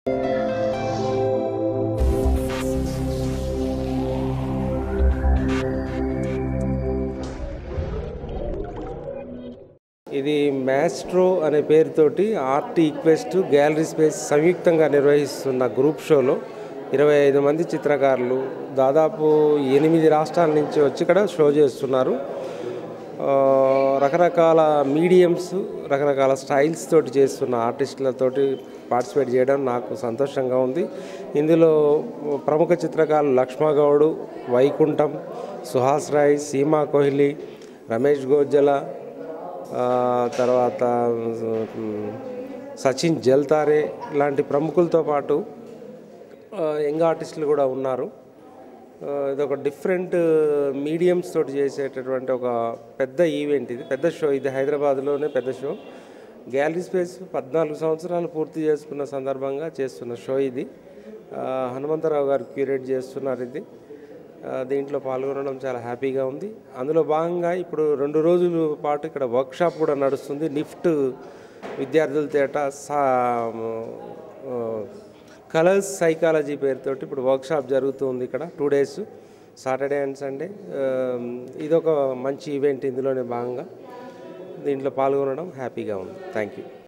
ఇది మ్యాస్ట్రో అనే పేరుతోటి ఆర్ట్ ఈక్వెస్ట్ గ్యాలరీ స్పేస్ సంయుక్తంగా నిర్వహిస్తున్న గ్రూప్ షోలో 25 మంది చిత్రకారులు దాదాపు 8 రాష్ట్రాల నుంచి వచ్చి ఇక్కడ షో చేస్తున్నారు. రకరకాల మీడియమ్స్, రకరకాల స్టైల్స్ తోటి చేస్తున్న ఆర్టిస్టులతోటి పార్టిసిపేట్ చేయడం నాకు సంతోషంగా ఉంది. ఇందులో ప్రముఖ చిత్రకారులు లక్ష్మగౌడ్, వైకుంఠం, సుహాస్ రాయ్, సీమా కోహ్లీ, రమేష్ గోజ్జల, తర్వాత సచిన్ జల్తారే లాంటి ప్రముఖులతో పాటు యంగ్ ఆర్టిస్టులు కూడా ఉన్నారు. ఇదొక డిఫరెంట్ మీడియమ్స్ తోటి చేసేటటువంటి ఒక పెద్ద ఈవెంట్, ఇది పెద్ద షో. ఇది హైదరాబాద్లోనే పెద్ద షో. గ్యాలరీ స్పేస్ 14 సంవత్సరాలు పూర్తి చేసుకున్న సందర్భంగా చేస్తున్న షో ఇది. హనుమంతరావు గారు క్యూరేట్ చేస్తున్నారు ఇది. దీంట్లో పాల్గొనడం చాలా హ్యాపీగా ఉంది. అందులో భాగంగా ఇప్పుడు 2 రోజుల పాటు ఇక్కడ వర్క్షాప్ కూడా నడుస్తుంది. నిఫ్ట్ విద్యార్థుల తేట కలర్స్ సైకాలజీ పేరుతోటి ఇప్పుడు వర్క్షాప్ జరుగుతుంది ఇక్కడ 2 days, సాటర్డే అండ్ సండే. ఇదొక మంచి ఈవెంట్. ఇందులోనే భాగంగా దీంట్లో పాల్గొనడం హ్యాపీగా ఉంది. Thank you.